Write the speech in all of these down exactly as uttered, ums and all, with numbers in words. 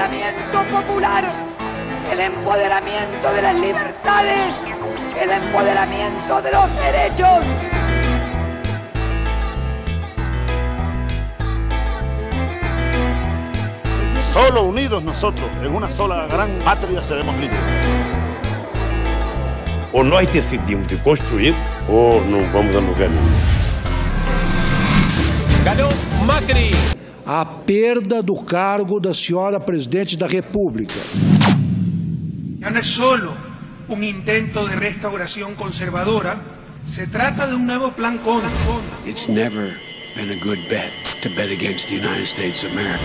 empoderamiento popular, el empoderamiento de las libertades, el empoderamiento de los derechos. Solo unidos nosotros, en una sola gran patria, seremos libres. Ou nós decidimos de construir, ou não vamos a lugar nenhum. Ganhou Macri. A perda do cargo da senhora presidente da República. Ya no es solo un intento de restauración conservadora, se trata de un nuevo plan con. It's never been a good bet to bet against the United States of America.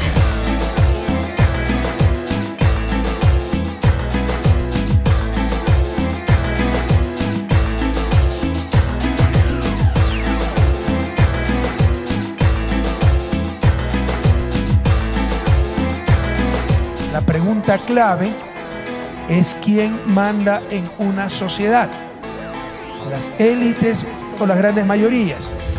La pregunta clave es quién manda en una sociedad, las élites o las grandes mayorías.